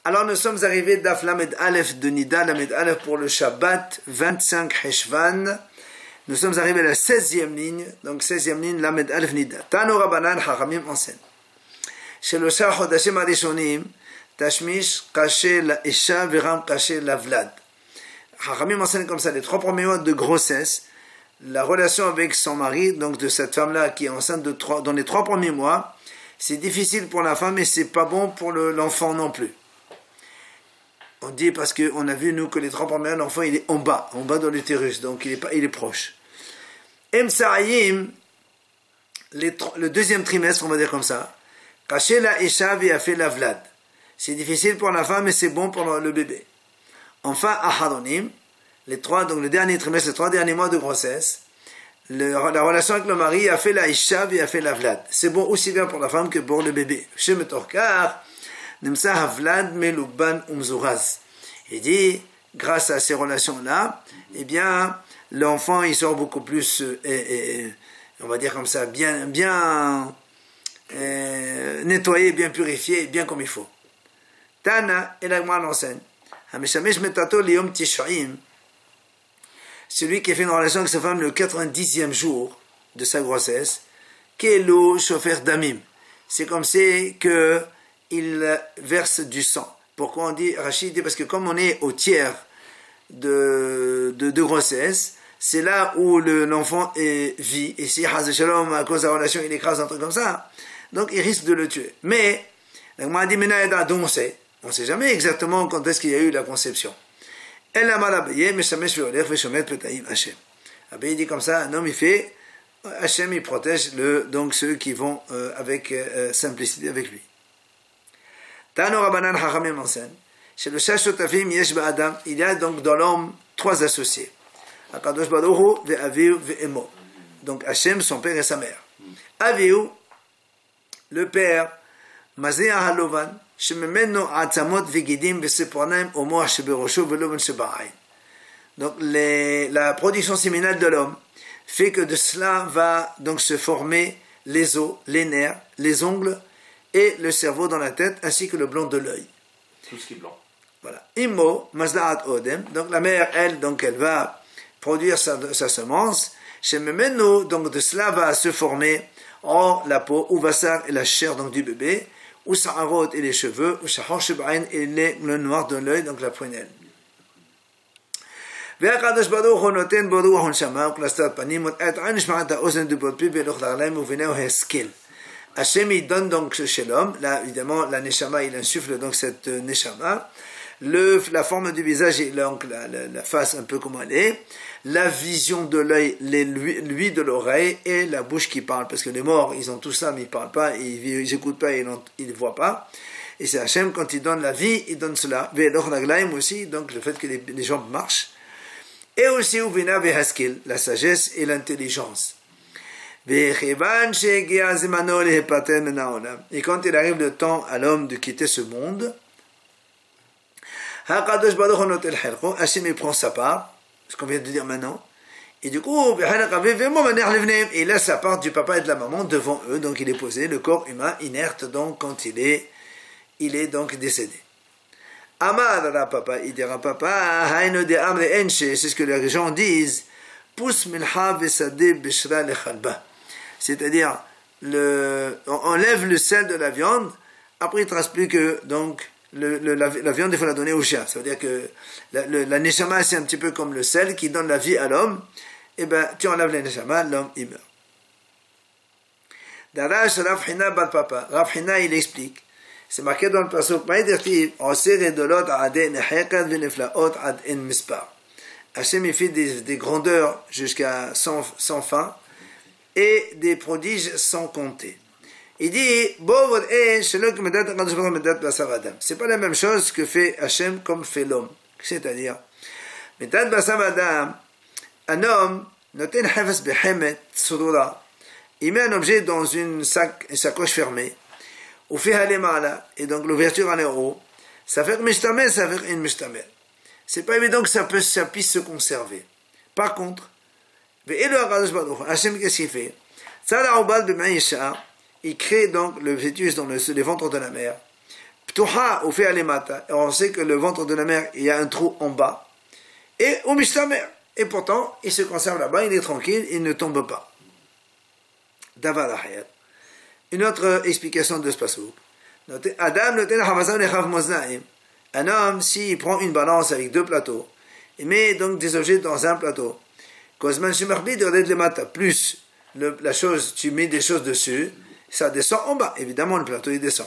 Alors nous sommes arrivés d'Af Lamed Aleph de Nida, Lamed Aleph pour le Shabbat, 25 Heshvan. Nous sommes arrivés à la 16e ligne, donc 16e ligne, Lamed Aleph Nida. Tano Rabbanan Chachamim enseigne. Shelosha Chodashim Arishonim, Tashmish, Kaché la Isha, Viram, Kaché la Vlad. Chachamim enseigne comme ça, les 3 premiers mois de grossesse, la relation avec son mari, donc de cette femme-là qui est enceinte dans les 3 premiers mois, c'est difficile pour la femme et c'est pas bon pour l'enfant non plus. On dit parce qu'on a vu nous que les 3 premiers mois, l'enfant il est en bas dans l'utérus, donc il est proche. Emsaayim, le deuxième trimestre, on va dire comme ça, Kaché la Isha a fait la Vlad. C'est difficile pour la femme et c'est bon pour le bébé. Enfin, Aharonim, donc le dernier trimestre, les 3 derniers mois de grossesse, la relation avec le mari a fait la Isha a fait la Vlad. C'est bon aussi bien pour la femme que pour le bébé. Chez Metorkar, Nemsa Havlad Meluban Umzuraz. Il dit, grâce à ces relations-là, eh bien, l'enfant, il sort beaucoup plus, on va dire comme ça, bien nettoyé, bien purifié, bien comme il faut. Tana, et la Gemara l'enseigne. Hameshamesh Metato Liyom Tish'im. Celui qui fait une relation avec sa femme le 90e jour de sa grossesse, Kelo Shofer Damim. C'est comme c'est que il verse du sang. Pourquoi on dit, Rachid dit, parce que comme on est au tiers de grossesse, c'est là où l'enfant vit. Et si, Shalom, à cause de la relation, il écrase un truc comme ça, donc il risque de le tuer. Mais, la Gemara dit, donc on ne sait jamais exactement quand est-ce qu'il y a eu la conception. Elle a mal abayé, mais Shamesh Veolech, Veshomet Petaim Hachem. Abayé dit comme ça, un homme il fait, Hachem il protège donc ceux qui vont avec simplicité avec lui. Tano Rabbanan Chachamim enseigne, chez le Shashotafim Yesh Ba'adam, il y a donc dans l'homme 3 associés. Akadosh Baruch Hu, Ve'aviu, Ve'emo. Donc Hachem, son père et sa mère. Aviu, le père, Mazéa Halovan, Shememeno Atzamot Vegidim Vesepornaim Omoach Sheberosho Veloven Shebarai. Donc la production séminale de l'homme fait que de cela va donc se former les os, les nerfs, les ongles et le cerveau dans la tête ainsi que le blanc de l'œil. Tout ce qui est blanc. Voilà. Immo Mazdaat Odem. Donc la mère, elle va produire sa semence. Shememeno, donc de cela va se former la peau, ou Vassar et la chair donc du bébé. Ou Sa'arot et les cheveux, ou Shahor Shebain et le noir de l'œil, donc la prunelle. והקדוש ברוך הוא נותן בו רוח ונשמה וכלסתת פנים ואת עין נשמעת האוזן דיברות פיו ולוך לרגליים ובינהו השכל. Hachem il donne donc chez l'homme, là évidemment la neshama il insuffle donc cette neshama, la forme du visage et donc la face un peu comme elle est, la vision de l'œil, l'ouïe de l'oreille et la bouche qui parle, parce que les morts ils ont tout ça mais ils parlent pas, ils n'écoutent pas, ils ne voient pas, et c'est Hachem quand il donne la vie, il donne cela, ve'eloch laglaim aussi, donc le fait que les jambes marchent, et aussi uvina ve'haskil, la sagesse et l'intelligence. Et quand il arrive le temps à l'homme de quitter ce monde, Hachem il prend sa part, ce qu'on vient de dire maintenant, et du coup, il laisse sa part du papa et de la maman devant eux, donc il est posé, le corps humain inerte, donc quand il est donc décédé. Amar la papa, il dira papa, c'est ce que les gens disent, c'est-à-dire, on enlève le sel de la viande, après il ne reste plus que donc la viande, il faut la donner au chien. Ça veut dire que la neshama, c'est un petit peu comme le sel qui donne la vie à l'homme. Et bien, tu enlèves la neshama, l'homme, il meurt. Darash Rav Hina Bal Papa. Rav Hina, il explique. C'est marqué dans le pasuk, Hachem, il fait des grandeurs jusqu'à sans fin et des prodiges sans compter. Il dit, c'est pas la même chose que fait Hachem comme fait l'homme. C'est-à-dire, un homme, il met un objet dans une sacoche fermée, et donc l'ouverture en est haut, ça fait une mishtamel. C'est pas évident que ça puisse se conserver. Par contre, Hachem, qu'est-ce qu'il fait? Il crée donc le fœtus dans les ventres de la mère. Ptuha ou fait alimata. On sait que le ventre de la mer, il y a un trou en bas. Et au mishtamer. Et pourtant, il se conserve là-bas, il est tranquille, il ne tombe pas. Davar ahayat. Une autre explication de ce passouk. Adam noten hamazan echav moznaim. Un homme, s'il prend une balance avec deux plateaux, il met donc des objets dans un plateau. Kozman shumarbi de red lemata. Plus la chose, tu mets des choses dessus, ça descend en bas. Évidemment, le plateau, il descend.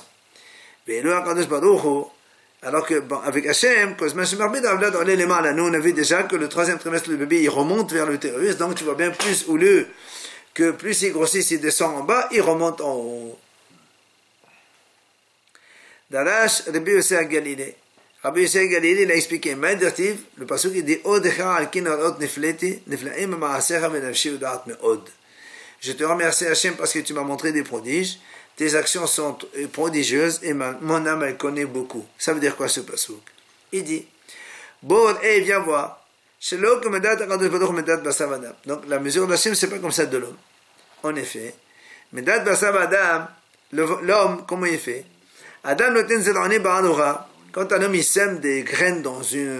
Alors que, bon, avec Hachem, nous on a vu déjà que le troisième trimestre, le bébé, il remonte vers l'utérus, donc tu vois bien, plus au lieu que plus il grossit, il descend en bas, il remonte en haut. Darash, Rabbi Yosef Galilée. Rabbi Yosef Galilée, il a expliqué, le pasuk, il dit, je te remercie Hachem parce que tu m'as montré des prodiges. Tes actions sont prodigieuses et mon âme elle connaît beaucoup. Ça veut dire quoi ce pasuk? Il dit, viens voir. Donc la mesure d'Hachem, c'est pas comme ça de l'homme. En effet, l'homme, comment il fait? Adam quand un homme il sème des graines dans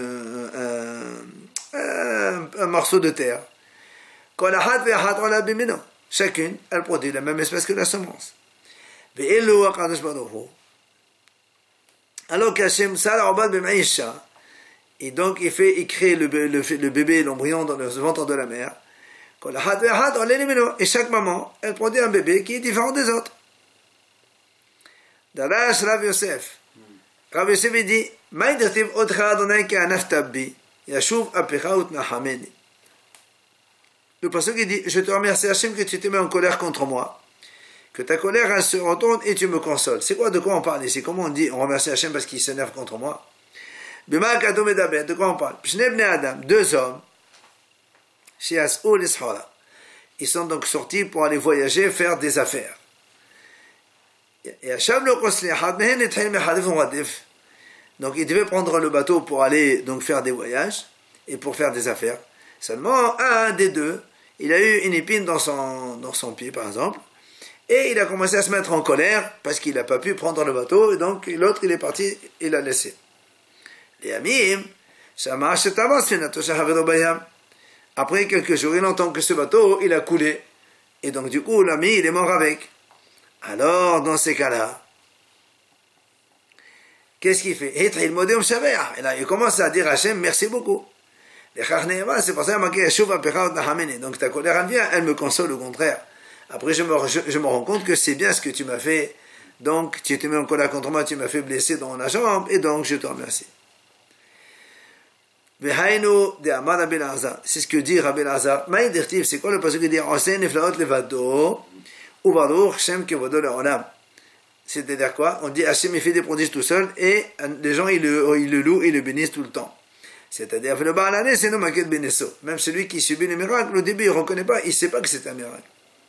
un morceau de terre, chacune, elle produit la même espèce que la semence. Alors qu'Hachem, et donc il crée le bébé, l'embryon dans le ventre de la mère. Et chaque maman, elle produit un bébé qui est différent des autres. Darash Rav Yosef. Rav Yosef dit, le pasuk dit, je te remercie Hachem que tu te mets en colère contre moi, que ta colère elle se retourne et tu me consoles. C'est quoi, de quoi on parle ici? Comment on dit, on remercie Hachem parce qu'il s'énerve contre moi? De quoi on parle? Deux hommes, ils sont donc sortis pour aller voyager, faire des affaires. Donc ils devaient prendre le bateau pour aller donc faire des voyages et pour faire des affaires. Seulement un des deux, il a eu une épine dans son pied par exemple, et il a commencé à se mettre en colère parce qu'il n'a pas pu prendre le bateau, et donc l'autre il est parti, il l'a laissé. Les amis, après quelques jours, il entend que ce bateau il a coulé, et donc du coup l'ami il est mort avec. Alors dans ces cas-là, qu'est-ce qu'il fait? Et là, il commence à dire à Hachem, merci beaucoup. C'est pour ça qu'il marqué donc ta colère elle vient, elle me console au contraire. Après je me rends compte que c'est bien ce que tu m'as fait, donc tu t'es mis en colère contre moi, tu m'as fait blesser dans la jambe, et donc je te remercie. C'est ce que dit Rabbi Elazar. C'est quoi le passage qui dit c'est-à-dire quoi? On dit Hachem il fait des prodiges tout seul et les gens ils le louent et le bénissent tout le temps. C'est-à-dire le Baalane c'est nos maquettes bénesso. Même celui qui subit le miracle, au début il ne reconnaît pas, il ne sait pas que c'est un miracle.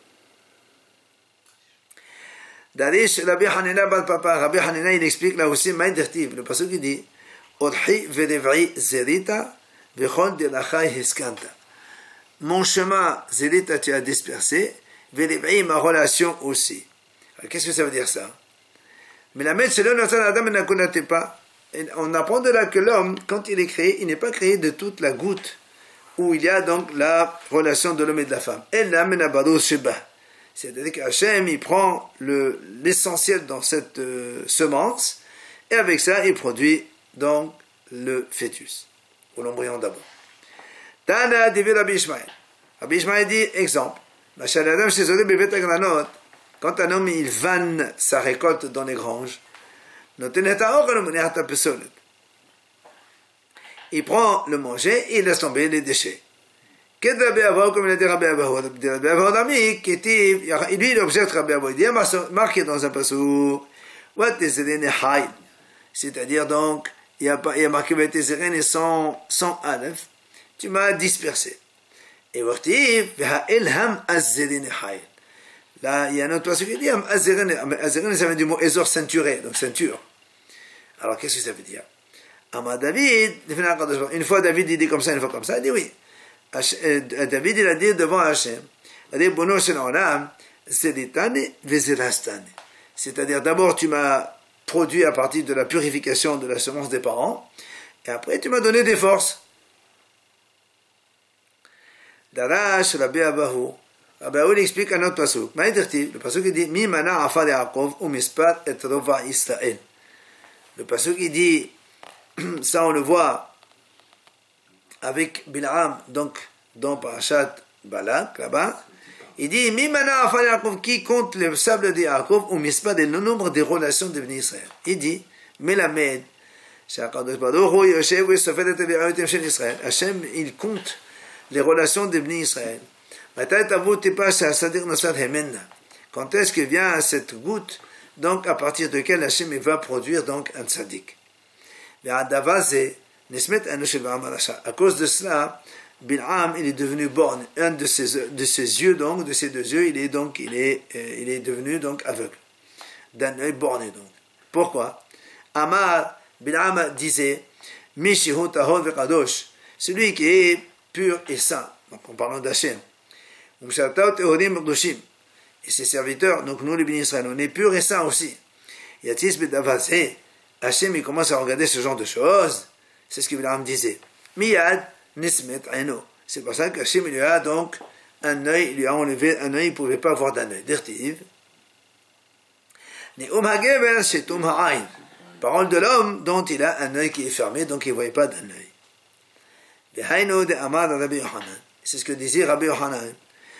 Darish Rabbi Hanina Bal Papa, Rabbi Hanina il explique là aussi le passage qui dit Odhi vedevri zerita vechon de lachai hiskanta. Mon chemin zerita tu as dispersé, vedevri ma relation aussi. Qu'est-ce que ça veut dire ça? Mais la maître, c'est l'homme, Adam ne connaît pas. Et on apprend de là que l'homme, quand il est créé, il n'est pas créé de toute la goutte où il y a donc la relation de l'homme et de la femme. C'est-à-dire qu'Hachem, il prend l'essentiel dans cette semence, et avec ça, il produit donc le fœtus, ou l'embryon d'abord. Tana divi Rabbi Ishmael. Rabbi Ishmael dit, exemple, quand un homme il vanne sa récolte dans les granges, il prend le manger et il laisse tomber les déchets. Comme il a dit Rabbi Abahu, lui il objecte Rabbi Abahu, il dit marqué dans un passouk, c'est-à-dire donc, il y a marqué Vatezeren sans Aleph, tu m'as dispersé. Et là, il y a un autre passage qui dit Azeren, ça vient du mot Ezor, ceinturé, donc ceinture. Alors, qu'est-ce que ça veut dire? David, une fois David il dit comme ça, une fois comme ça, il dit oui. David il a dit devant Hachem, il a dit Bono Shel Olam, Zeditane Vezerastane. C'est-à-dire, d'abord tu m'as produit à partir de la purification de la semence des parents, et après tu m'as donné des forces. Darash Rabbi Abahu. Rabbi Abahu explique un autre pasuk. Le pasuk dit Mi mana afar Yaakov ou mispat et rova Israël. Le pasuk il dit, ça on le voit avec Bil'am, donc dans Parashat Balak, là-bas, il dit Mi mana afar Yaakov, qui compte le sable de Yaakov ou mispat et le nombre des relations de Bnei Israël. Il dit Melamed, Hachem, il compte les relations de Bnei Israël. Quand est-ce que vient cette goutte, donc à partir de laquelle Hachem va produire donc un tzaddik. À cause de cela, Bil'am il est devenu borgne. Un de ses yeux, donc, de ses deux yeux, il est devenu donc aveugle. D'un œil borné donc. Pourquoi? Amar, Bil'am disait, Mishihu tahor vekadosh, celui qui est pur et saint. Donc en parlant d'Hachem. Et ses serviteurs, donc nous les Bnei Israël, on est purs et saints aussi. Yatis bedavase, Hachem il commence à regarder ce genre de choses. C'est ce que Bil'am disait. Miyad nismet aino. C'est pour ça qu'Hachem lui a donc un œil, il lui a enlevé un œil, il ne pouvait pas avoir d'un œil. Dirtiv. Ne'um hagever shetum ha'ain. Parole de l'homme dont il a un œil qui est fermé, donc il ne voyait pas d'un œil. Vehaino de Amar Rabbi Yohanan. C'est ce que disait Rabbi Yohanan.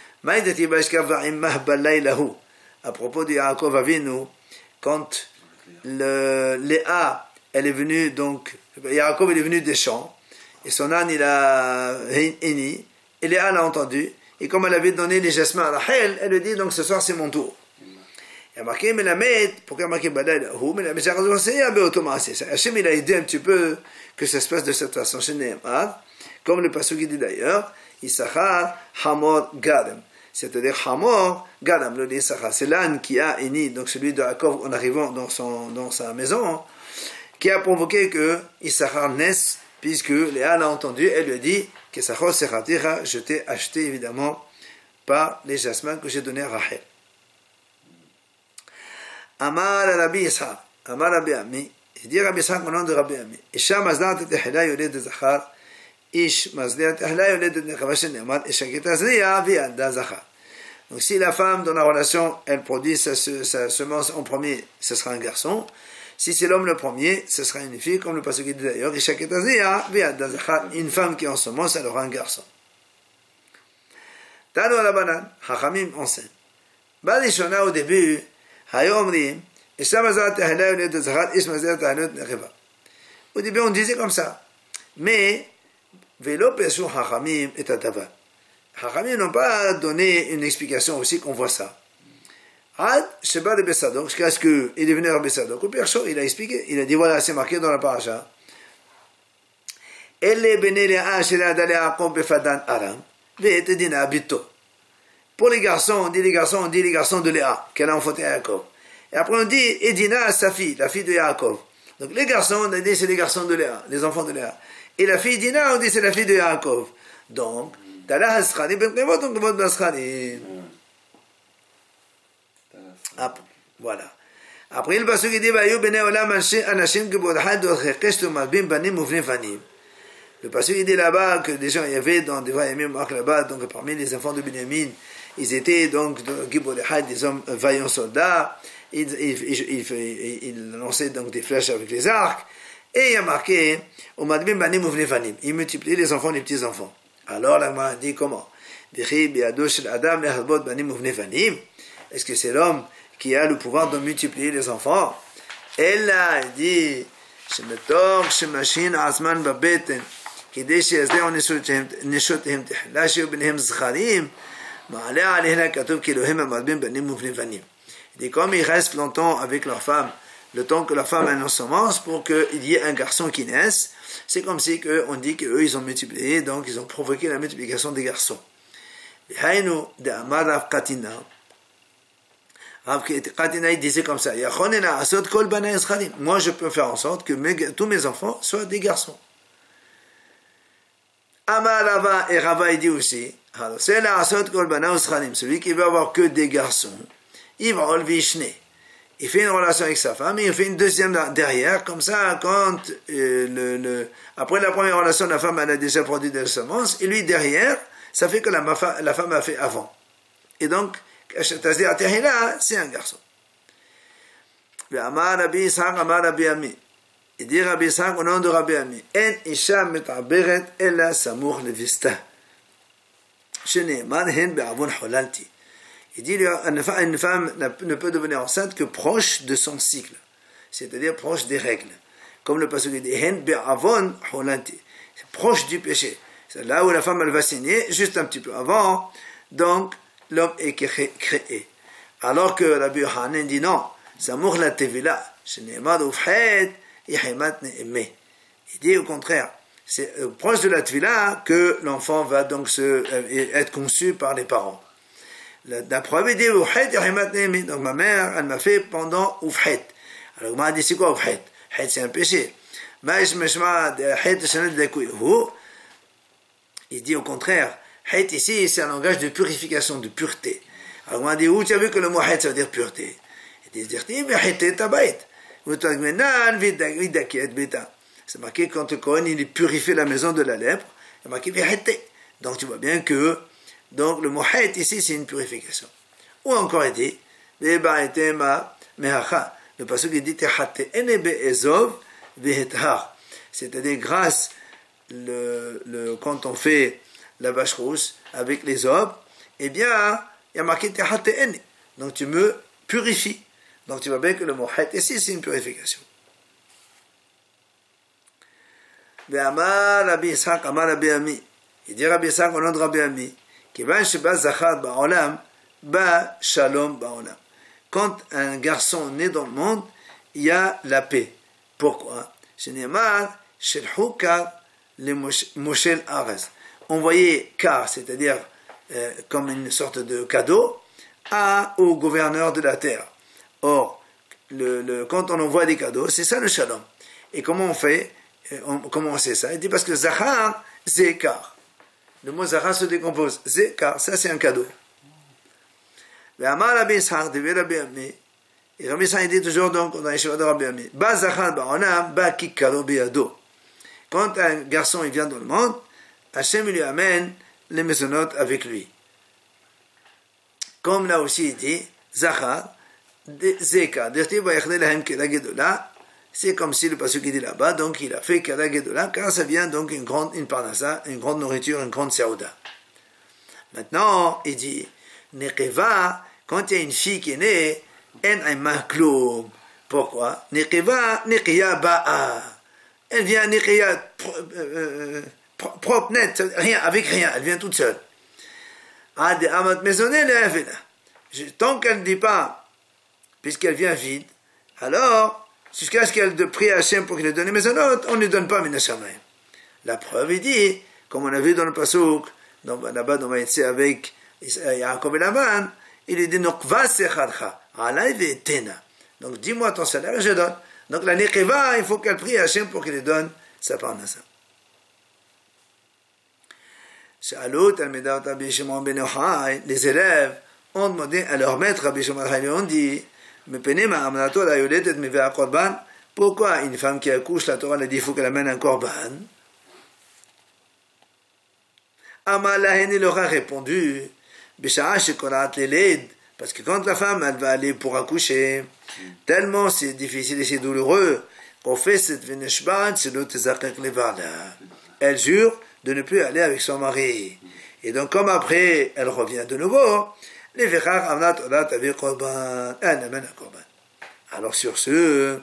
À propos de Yaakov Avinu, quand Léa, elle est venue, donc, Yaakov est venu des champs, et son âne, il a héni, et Léa l'a entendu, et comme elle avait donné les jasmins à Rachel, elle lui dit, donc ce soir c'est mon tour. Il a marqué Melamed, pourquoi il a marqué Badalahu, Melamed, Hachem, il a aidé un petit peu que ça se passe de cette façon chez Nehemar, comme le passage dit d'ailleurs, Issachar Hamor Gadam. C'est-à-dire Hamor Gadam, le Issachar. C'est l'âne qui a éni, donc celui de Yaakov en arrivant dans sa maison, qui a provoqué que Issachar naisse, puisque Léa l'a entendu, elle lui a dit que Sachor Sechatira, je t'ai acheté évidemment par les jasmins que j'ai donnés à Rachel. Amar Rabbi Ishaq, Amar Rabbi Ami, il dit Rabbi Ishaq au nom de Rabbi Ami. Isha Mazdat Tehela Yoled de Zachar. Ish mazliat ahla yoledet nechava shenemar eshaket azriya vi'alda zachar. Donc si la femme dans la relation elle produit sa semence en premier, ce sera un garçon. Si c'est l'homme le premier, ce sera une fille, comme le passage dit d'ailleurs, eshaket azriya vi'alda zachar. Une femme qui ensemence, elle aura un garçon. Tanu alabanan, hachamim enseigne. Barishona au début, hayomrim, isha mazliat ahla yoledet zachar, ish mazliat ahla yoledet nechava. Au début on disait comme ça, mais Vélo Peshu Hachamim et Tatavat. Hachamim n'ont pas donné une explication aussi qu'on voit ça. Ad Sheba de Bessadok, jusqu'à ce qu'il est venu à Bessadok. Au Percho, il a expliqué, il a dit voilà, c'est marqué dans la paracha. Elle bene Léa Shela Dale Yaakov Befadan Aram, Ve'et Dina Bito. Pour les garçons, on dit les garçons de Léa, qu'elle a enfanté à Yaakov. Et après on dit Edina, sa fille, la fille de Yaakov. Donc les garçons, on a dit c'est les garçons de Léa, les enfants de Léa. Et la fille d'Ina, on dit c'est la fille de Yaakov. Donc, Dala Hasrani, ben Kevot, donc Kevot Basrani. Voilà. Après, le passage qui dit, Vayu bene olam anashim kebodhad dochekesh tomabim banim uvne vanim. Le passage qui dit là-bas que des gens, il y avait dans des Vayamim là-bas, donc parmi les enfants de Binyamin, ils étaient donc des hommes vaillants soldats, ils lançaient donc des flèches avec les arcs. Et il y a marqué, il multiplie les enfants et les petits-enfants. Alors, la Gemara dit comment? Est-ce que c'est l'homme qui a le pouvoir de multiplier les enfants? Et là, il dit, et comme ils restent longtemps avec leur femme, le temps que la femme a une semence pour qu'il y ait un garçon qui naisse, c'est comme si on dit qu'eux ils ont multiplié, donc ils ont provoqué la multiplication des garçons. Rav Katina il disait comme ça, moi je peux faire en sorte que tous mes enfants soient des garçons. Amar Rava, et Rava il dit aussi, celui qui veut avoir que des garçons, il va enlever Ishne. il fait une relation avec sa femme, et il fait une deuxième derrière, comme ça, quand après la première relation, la femme elle a déjà produit des semences, et lui derrière, ça fait que la femme a fait avant. Et donc, c'est un garçon. Amar Rabbi Ishaq, Amar Rabbi Ami. Il dit Rabbi Ishaq au nom de Rabbi Ami, En isha mit'aberet ella samour levista. Shene'eman hen be'avon holalti. Il dit une femme ne peut devenir enceinte que proche de son cycle, c'est-à-dire proche des règles. Comme le passage dit hen be'avon holalti, c'est proche du péché. C'est là où la femme elle va saigner, juste un petit peu avant, donc l'homme est créé. Alors que Rabbi Yochanan dit non, samour la tevila, shene'emad ufhet, yihimat ne'emeh. Il dit au contraire, c'est proche de la tvila que l'enfant va donc être conçu par les parents. La preuve dit ufhet yihimat ne'emeh. Donc ma mère, elle m'a fait pendant ufhet. Alors on m'a dit c'est quoi ufhet? Het c'est un péché. Il dit au contraire, het ici c'est un langage de purification, de pureté. Alors on m'a dit où tu as vu que le mot het ça veut dire pureté? Il dit c'est marqué quand le Kohen il purifie la maison de la lèpre, c'est marqué donc tu vois bien que donc le mot het ici c'est une purification. Ou encore il dit le passage il dit c'est-à-dire grâce quand on fait la vache rousse avec les hommes, eh bien il y a marqué donc tu me purifies. Donc tu vois bien que le mot het ici c'est une purification. Amar Rabbi Ishaq, Amar Rabbi Ami. Il dit Rabbi Ishaq au nom de Rabbi Ami. Kivan sheba zachar ba'olam, ba shalom ba'olam. Quand un garçon naît dans le monde, il y a la paix. Pourquoi? Shene'emar shel hukar le moshel arez. Envoyer car, c'est-à-dire comme une sorte de cadeau, au gouverneur de la terre. Or, quand on envoie des cadeaux, c'est ça le shalom. Et comment on fait? Comment on sait ça? Il dit parce que zachar, zekar. Le mot zachar se décompose. Zekar, ça c'est un cadeau. Et Rabbi Ishaq dit toujours donc dans les chevaux de Rabbi Ami, ba zachar ba'olam, ba kikaro biyado. Quand un garçon il vient dans le monde, Hachem lui amène les maisonnotes avec lui. Comme là aussi il dit, zachar, zeka, c'est comme si le passage qui dit là-bas, donc il a fait Kala Gedola, car ça vient donc une grande parnassa, une grande nourriture, une grande saouda. Maintenant, il dit, Nekeva, quand il y a une fille qui est née, en aima kloum. Pourquoi? Nekeva, nekeya ba'a. Elle vient nekeya propre, net, rien, avec rien, elle vient toute seule. Ad amat maisonné, tant qu'elle ne dit pas, puisqu'elle vient vide, alors, jusqu'à ce qu'elle prie à Hachem pour qu'il lui donne les maisonnotes, on ne lui donne pas Minashamayim. La preuve, il dit, comme on a vu dans le Pasuk, là-bas dans Maïtse avec Yaakov et Lavan, il lui dit, Nokva secharcha, alay ve'etena. Donc, dis-moi ton salaire et je donne. Donc, la Nekeva, il faut qu'elle prie à Hachem pour qu'il lui donne sa parnassa. Les élèves ont demandé à leur maître, Rabbi Shimon ben Yochai, ont dit, pourquoi une femme qui accouche, la Torah a dit qu'il faut qu'elle amène un korban? Amalahen il leur a répondu, parce que quand la femme elle va aller pour accoucher, tellement c'est difficile et c'est douloureux, elle jure de ne plus aller avec son mari. Et donc comme après elle revient de nouveau, alors sur ce,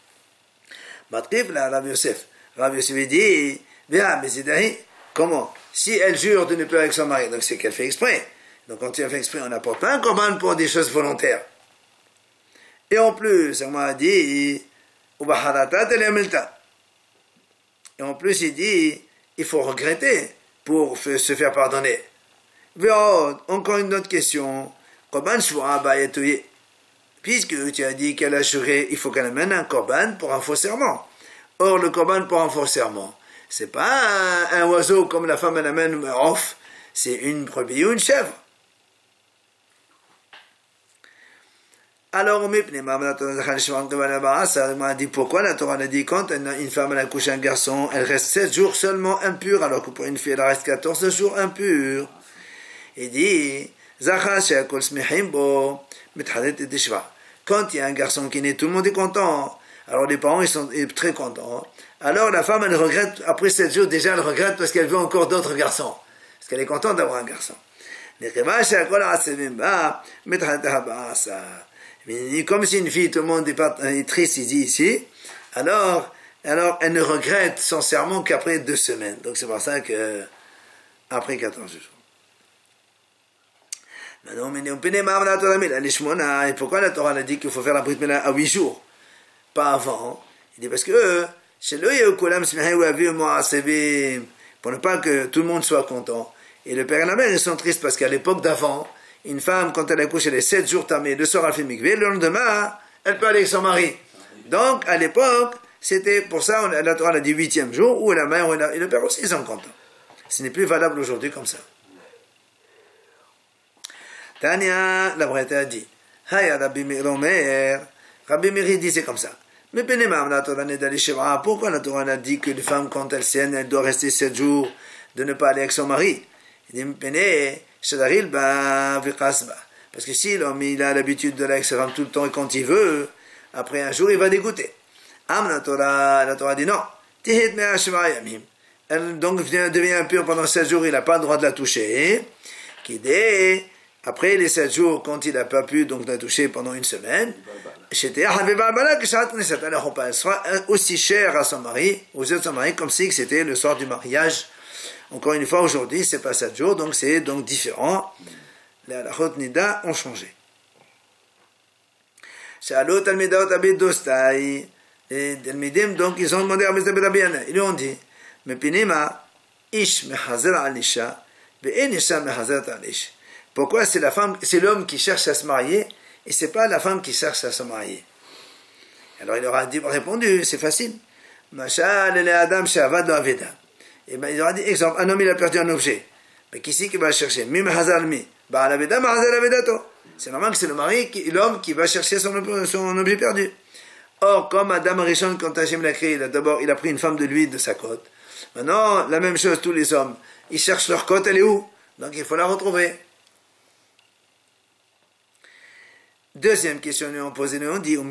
Rav Yosef dit, comment? Si elle jure de ne plus avec son mari, donc c'est qu'elle fait exprès. Donc quand elle fait exprès, on n'apporte pas un korban pour des choses volontaires. Et en plus, on m'a dit, et en plus il dit, il faut regretter pour se faire pardonner. Encore une autre question. Puisque tu as dit qu'elle a juré, il faut qu'elle amène un korban pour un faux serment. Or, le korban pour un faux serment, c'est pas un oiseau comme la femme elle amène off, c'est une brebis ou une chèvre. Alors, on a dit pourquoi la Torah a dit quand une femme a accouché un garçon, elle reste 7 jours seulement impure, alors que pour une fille, elle reste 14 jours impure. Il dit, quand il y a un garçon qui naît, tout le monde est content. Alors les parents, ils sont très contents. Alors la femme, elle regrette, après 7 jours, déjà elle regrette parce qu'elle veut encore d'autres garçons. Parce qu'elle est contente d'avoir un garçon. Comme si une fille, tout le monde est triste ici, alors elle ne regrette son serment qu'après 2 semaines. Donc c'est pour ça que, après 14 jours. Et pourquoi la Torah a dit qu'il faut faire la Brit Mila à 8 jours, pas avant? Il dit parce que pour ne pas que tout le monde soit content. Et le père et la mère, ils sont tristes parce qu'à l'époque d'avant, une femme, quand elle accouche, elle est 7 jours tamée, le soir elle fait mikvé, le lendemain, elle peut aller avec son mari. Donc, à l'époque, c'était pour ça, la Torah a dit 8e jour, où la mère et le père aussi, ils sont contents. Ce n'est plus valable aujourd'hui comme ça. Tania, la Braïta a dit, Haya Rabbi Meir Omer, Rabbi Meir dit c'est comme ça. Mais pourquoi la Torah a dit que les femmes, quand elles saignent, elles doivent rester 7 jours de ne pas aller avec son mari? Il dit, parce que si l'homme il a l'habitude de aller avec sa femme tout le temps et quand il veut, après un jour il va dégoûter. La Torah dit non. Elle donc devient impure pendant 7 jours, il n'a pas le droit de la toucher. Après les 7 jours, quand il n'a pas pu donc la toucher pendant 1 semaine, alors elle sera aussi chère à son mari, aux yeux de son mari, comme si c'était le soir du mariage. Encore une fois, aujourd'hui, c'est pas 7 jours, donc c'est donc différent. Les halachot nida ont changé. Les Talmidim, donc, ils ont demandé à Mr. Bedabiana. Ils lui ont dit, mais pinima, ish mehazer al-isha, ve'en isha mehazer al-ish. Pourquoi c'est la femme, c'est l'homme qui cherche à se marier, et c'est pas la femme qui cherche à se marier? Alors il leur a répondu, c'est facile. Mashal le adam shavad lo aveda. Et ben, il leur a dit, exemple, un homme il a perdu un objet. Mais qui c'est qui va le chercher? Mi mahazal mi. Bah, l'aveda, mahazal avedato. C'est normal que c'est le mari, l'homme qui va chercher son objet perdu. Or, comme Adam Rishon, quand Hachem l'a créé, d'abord, il a pris une femme de lui, de sa côte. Maintenant, la même chose, tous les hommes, ils cherchent leur côte, elle est où? Donc, il faut la retrouver. Deuxième question, nous ont posé, nous ont dit,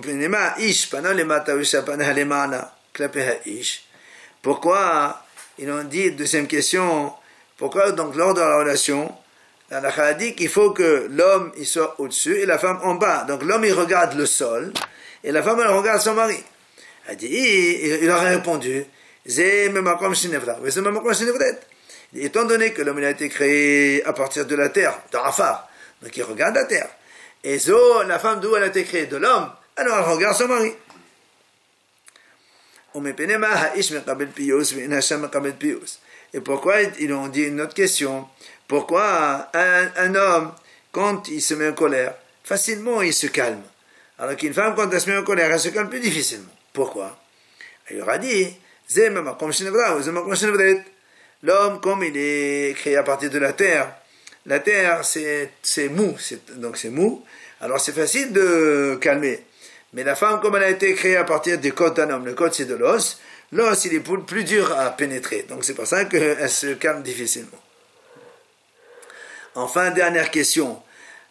pourquoi, ils ont dit, deuxième question, pourquoi, donc, lors de la relation, la halakha a dit qu'il faut que l'homme, il soit au-dessus et la femme en bas. Donc, l'homme, il regarde le sol, et la femme, elle regarde son mari. Elle dit, il a répondu, étant donné que l'homme, il a été créé à partir de la terre, de Rafar, donc il regarde la terre. Et la femme d'où elle a été créée, de l'homme, alors elle regarde son mari. Et pourquoi ils ont dit une autre question? Pourquoi un homme, quand il se met en colère, facilement il se calme, alors qu'une femme, quand elle se met en colère, elle se calme plus difficilement? Pourquoi? Il leur a dit, l'homme, comme il est créé à partir de la terre c'est mou, donc c'est mou, alors c'est facile de calmer. Mais la femme, comme elle a été créée à partir des côtes d'un homme, le côte c'est de l'os, l'os il est plus dur à pénétrer, donc c'est pour ça qu'elle se calme difficilement. Enfin, dernière question.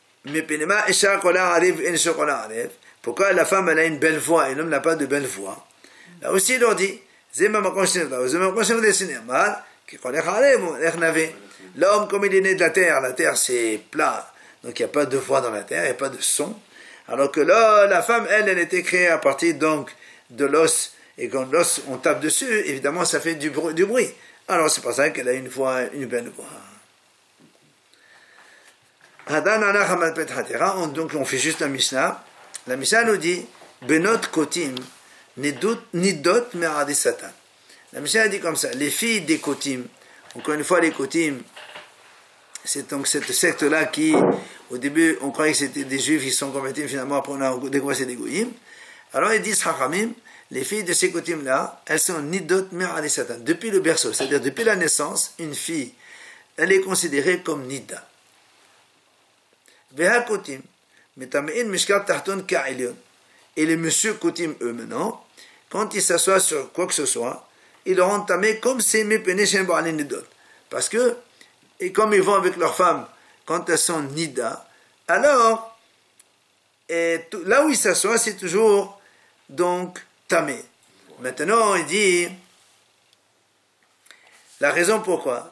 Pourquoi la femme elle a une belle voix et l'homme n'a pas de belle voix? Là aussi il leur dit, l'homme comme il est né de la terre c'est plat, donc il n'y a pas de voix dans la terre, il n'y a pas de son. Alors que là, la femme, elle était créée à partir donc de l'os, et quand l'os on tape dessus, évidemment ça fait du bruit. Alors c'est pour ça qu'elle a une belle voix. Donc on fait juste la Mishnah. La Mishnah nous dit Benot Kotim Nidot Meradi Satan. La Mishnah dit comme ça, les filles des Kotim, encore une fois les Kotim, c'est donc cette secte-là qui, au début, on croyait que c'était des Juifs, ils sont convertis, finalement après on a découvert c'est des Goyim. Alors ils disent Chachamim, les filles de ces Kotim-là, elles sont Nidot Meradi Satan. Depuis le berceau, c'est-à-dire depuis la naissance, une fille, elle est considérée comme Nida. Veha Kotim, Metamein mishkav tahton ka'ilyon. Et les messieurs coutumes, eux, maintenant, quand ils s'assoient sur quoi que ce soit, ils le rendent tamé comme c'est mépéné chez Nidot. Parce que, et comme ils vont avec leurs femmes, quand elles sont nida, alors, là où ils s'assoient, c'est toujours, donc, tamé. Maintenant, il dit, la raison pourquoi,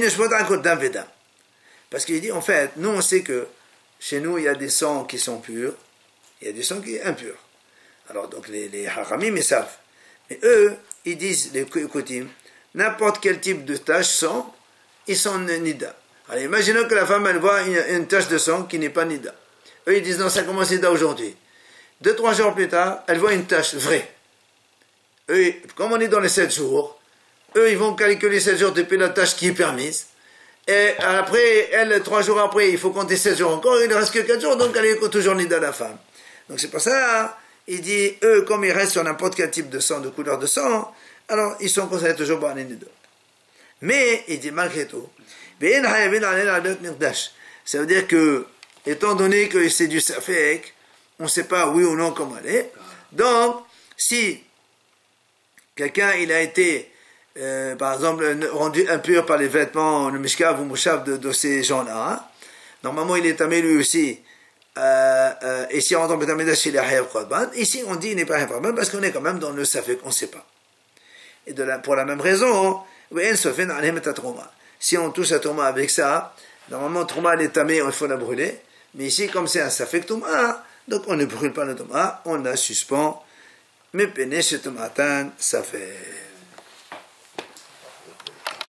parce qu'il dit, en fait, nous, on sait que, chez nous, il y a des sangs qui sont purs, il y a des sangs qui sont impurs. Alors, donc, les haramim, ils savent. Mais eux, ils disent, les coutumes, n'importe quel type de tache sang, ils sont nida. Alors, imaginons que la femme, elle voit une tache de sang qui n'est pas nida. Eux, ils disent, non, ça commence nida aujourd'hui. 2-3 jours plus tard, elle voit une tache vraie. Eux, comme on est dans les 7 jours, eux, ils vont calculer 7 jours depuis la tache qui est permise. Et après, elle, 3 jours après, il faut compter 7 jours encore, il ne reste que 4 jours, donc elle est toujours nida, la femme. Donc, c'est pour ça, il dit, eux, comme ils restent sur n'importe quel type de sang, de couleur de sang, alors ils sont considérés toujours par les nidot. Mais, il dit, malgré tout, ça veut dire que, étant donné que c'est du safek, on ne sait pas oui ou non comment elle est. Donc, si quelqu'un, il a été, par exemple, rendu impur par les vêtements, le mishkav ou mouchav de ces gens-là, hein, normalement, il est tamé lui aussi. Ici, on tombe chez les Hayav Korban. Ici, on dit il n'est pas Hayav Korban parce qu'on est quand même dans le Safek, on ne sait pas. Et pour la même raison, si on touche à Touma avec ça, normalement, Touma, elle est tamée, il faut la brûler. Mais ici, comme c'est un Safek Touma, donc on ne brûle pas le Touma, on la suspend. Mais péné chez Tomatan, ça fait.